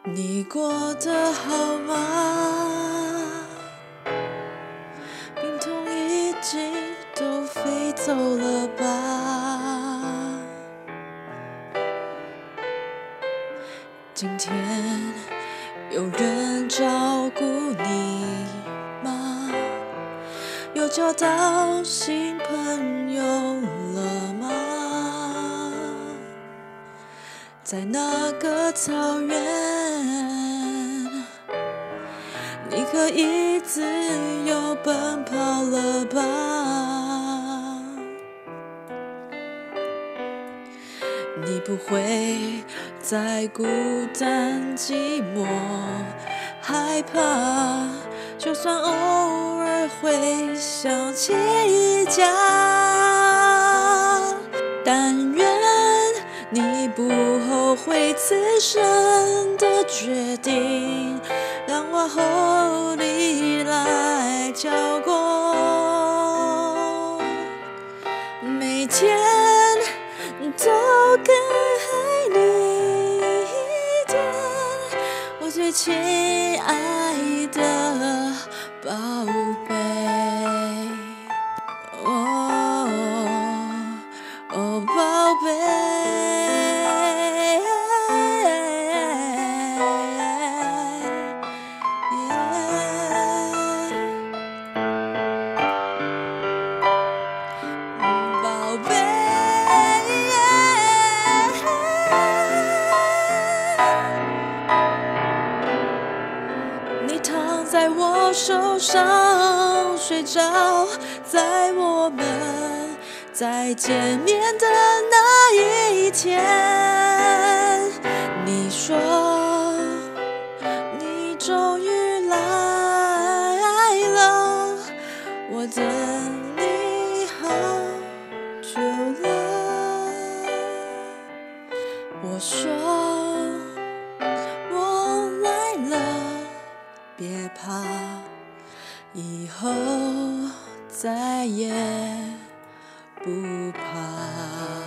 你过得好吗？病痛已经都飞走了吧？今天有人照顾你吗？有交到新朋友了吗？在那个草原，你可以自由奔跑了吧？你不会再孤单寂寞害怕，就算偶尔会想起家，但愿你不后悔此生的决定，让往后你来浇灌，每天都更爱你一点，我最亲爱的宝贝。哦，宝贝。宝贝，你躺在我手上睡着，在我们再见面的那一天，你说你终于来了，我等你好久了。我说我来了，别怕，以后再也不怕。